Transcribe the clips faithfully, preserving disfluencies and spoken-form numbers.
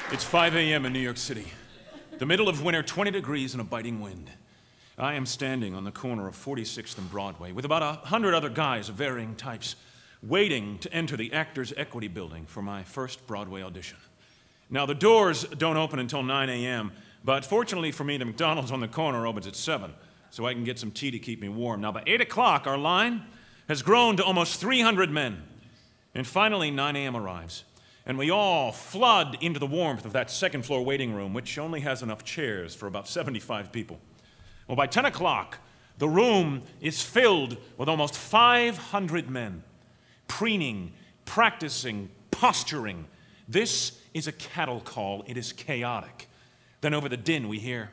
It's five A M in New York City. The middle of winter, twenty degrees and a biting wind. I am standing on the corner of forty-sixth and Broadway with about a hundred other guys of varying types, waiting to enter the Actors Equity Building for my first Broadway audition. Now, the doors don't open until nine A M, but fortunately for me, the McDonald's on the corner opens at seven, so I can get some tea to keep me warm. Now, by eight o'clock, our line has grown to almost three hundred men. And finally, nine A M arrives, and we all flood into the warmth of that second-floor waiting room, which only has enough chairs for about seventy-five people. Well, by ten o'clock, the room is filled with almost five hundred men, preening, practicing, posturing. This is a cattle call. It is chaotic. Then over the din, we hear,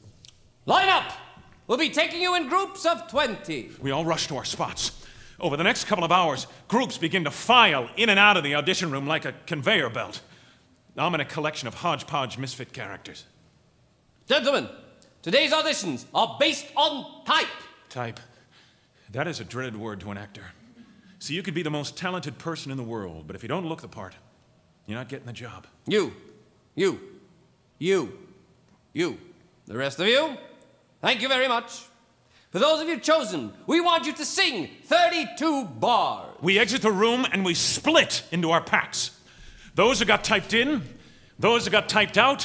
"Line up! We'll be taking you in groups of twenty. We all rush to our spots. Over the next couple of hours, groups begin to file in and out of the audition room like a conveyor belt. I'm in a collection of hodgepodge misfit characters. Gentlemen, today's auditions are based on type. Type. That is a dreaded word to an actor. See, you could be the most talented person in the world, but if you don't look the part, you're not getting the job. You, you, you, you. The rest of you, thank you very much. For those of you chosen, we want you to sing thirty-two bars. We exit the room and we split into our packs. Those who got typed in, those who got typed out,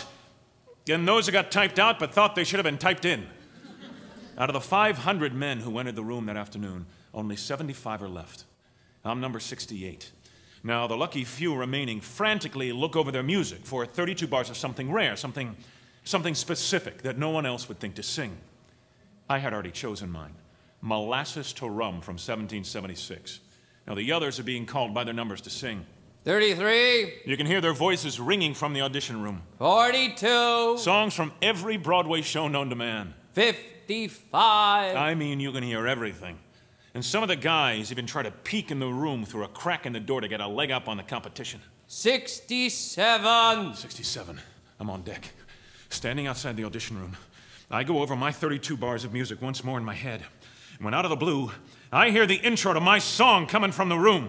and those who got typed out but thought they should have been typed in. Out of the five hundred men who entered the room that afternoon, only seventy-five are left. I'm number sixty-eight. Now, the lucky few remaining frantically look over their music for thirty-two bars of something rare, something, something specific that no one else would think to sing. I had already chosen mine, Molasses T'Rum from seventeen seventy-six. Now, the others are being called by their numbers to sing. thirty-three. You can hear their voices ringing from the audition room. forty-two. Songs from every Broadway show known to man. fifty-five. I mean, you can hear everything. And some of the guys even try to peek in the room through a crack in the door to get a leg up on the competition. sixty-seven. sixty-seven. I'm on deck, standing outside the audition room. I go over my thirty-two bars of music once more in my head. And when out of the blue, I hear the intro to my song coming from the room.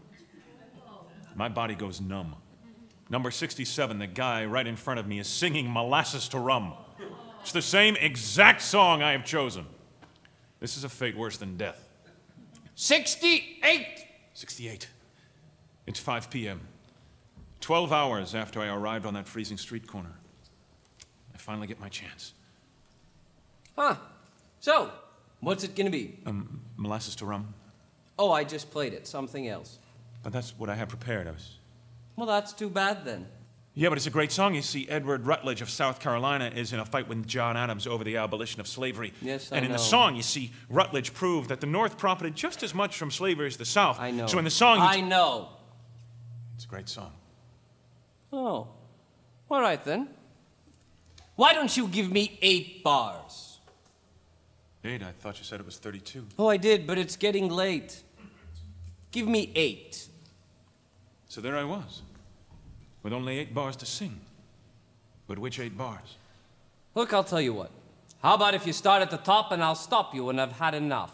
My body goes numb. Number sixty-seven, the guy right in front of me, is singing Molasses T'Rum. It's the same exact song I have chosen. This is a fate worse than death. sixty-eight. sixty-eight. It's five P M Twelve hours after I arrived on that freezing street corner, I finally get my chance. Huh. So, what's it gonna be? Um, Molasses T'Rum. Oh, I just played it. Something else. But that's what I had prepared. I was... Well, that's too bad then. Yeah, but it's a great song. You see, Edward Rutledge of South Carolina is in a fight with John Adams over the abolition of slavery. Yes, I And in know. the song, you see, Rutledge proved that the North profited just as much from slavery as the South. I know. So in the song... I know. It's a great song. Oh. All right, then. Why don't you give me eight bars? Eight? I thought you said it was thirty-two. Oh, I did, but it's getting late. Give me eight. So there I was, with only eight bars to sing. But which eight bars? Look, I'll tell you what. How about if you start at the top and I'll stop you when I've had enough?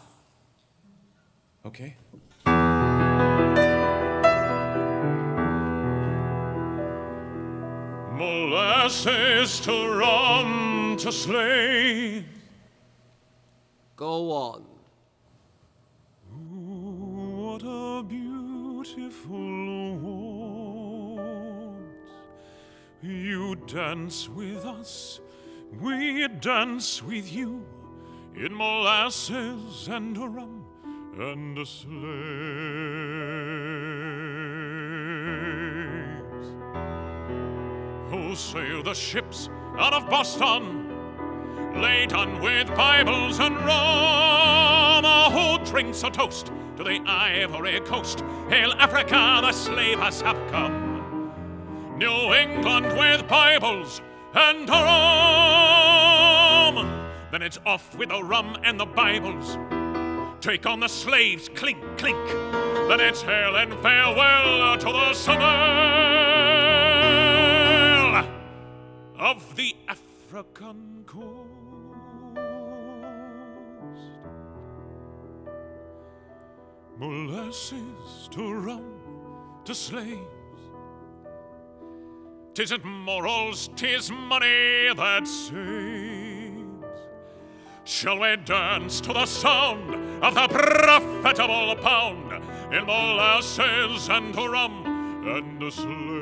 Okay. Molasses T'Rum to slay. Go on. Ooh, what a beautiful waltz. You dance with us, we dance with you, in molasses and rum and a sleighs. Oh, sail the ships out of Boston, laden with Bibles and rum. Who drinks a toast to the Ivory Coast? Hail Africa, the slave has have come. New England with Bibles and rum. Then it's off with the rum and the Bibles. Take on the slaves, clink, clink. Then it's hail and farewell to the summer of the African coast. Molasses to rum to slaves. 'Tisn't morals, 'tis money that saves. Shall we dance to the sound of the profitable pound in molasses and rum and the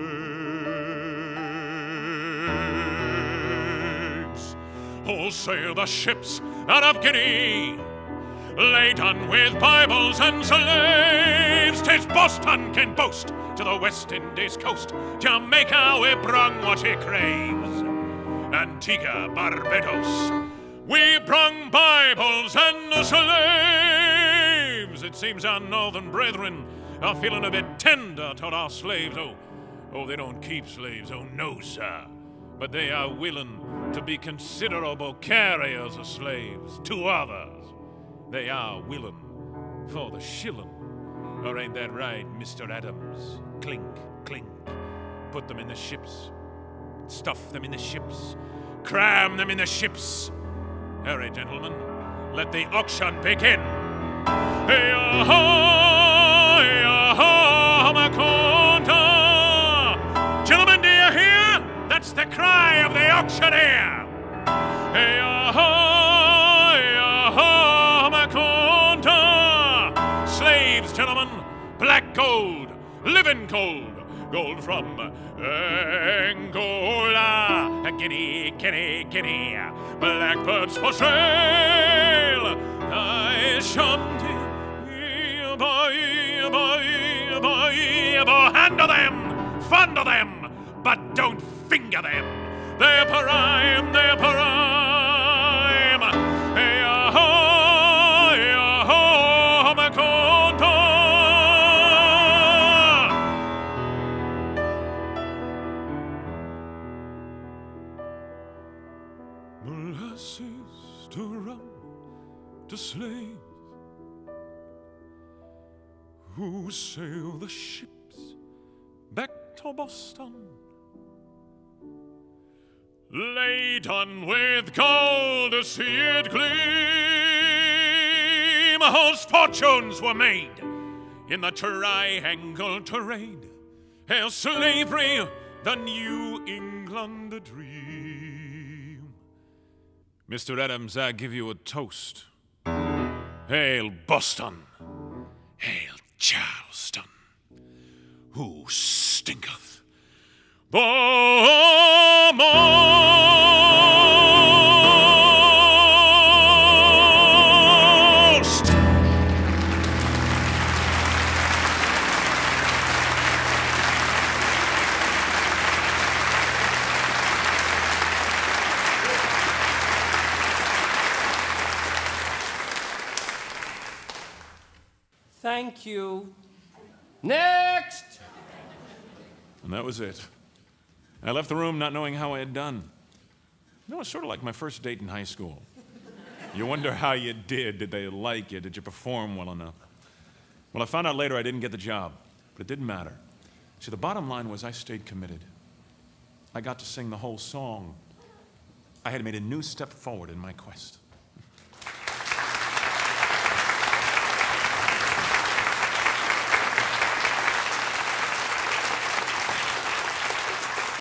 slaves? Who'll sail the ships out of Guinea, laden with Bibles and slaves? 'Tis Boston can boast to the West Indies coast, Jamaica we brung what he craves, Antigua, Barbados, we brung Bibles and the slaves. It seems our northern brethren are feeling a bit tender toward our slaves. Oh, oh, they don't keep slaves, oh no, sir. But they are willing to be considerable carriers of slaves to others. They are willing for the shilling. Or ain't that right, Mister Adams? Clink, clink. Put them in the ships. Stuff them in the ships. Cram them in the ships. All right, gentlemen, let the auction begin. Gentlemen, do you hear? That's the cry of the auctioneer. Slaves, gentlemen, black gold, living gold, gold from Angola, Guinea, Guinea, Guinea, blackbirds for sale. I shan't handle them, fondle them, but don't finger them. They're prime, they're prime. Molasses T'Rum to slaves who sail the ships back to Boston, laden with gold to see it gleam, whose fortunes were made in the triangle trade. Hail slavery, the New England dream. Mister Adams, I give you a toast. Hail Boston, hail Charleston, who stinketh the most. Thank you. Next! And that was it. I left the room not knowing how I had done. You know, it's sort of like my first date in high school. You wonder how you did. Did they like you? Did you perform well enough? Well, I found out later I didn't get the job, but it didn't matter. See, the bottom line was I stayed committed. I got to sing the whole song. I had made a new step forward in my quest.